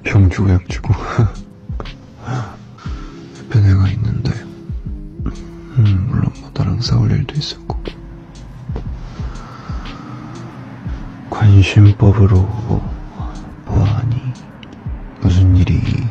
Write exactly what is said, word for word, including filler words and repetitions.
병 주고 약 주고 옆에 내가 있는데 음, 물론 뭐 나랑 싸울 일도 있었고 관심법으로 보아하니 무슨 일이